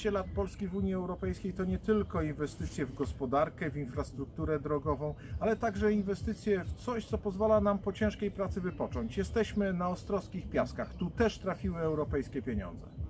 15 lat Polski w Unii Europejskiej to nie tylko inwestycje w gospodarkę, w infrastrukturę drogową, ale także inwestycje w coś, co pozwala nam po ciężkiej pracy wypocząć. Jesteśmy na ostrowskich piaskach. Tu też trafiły europejskie pieniądze.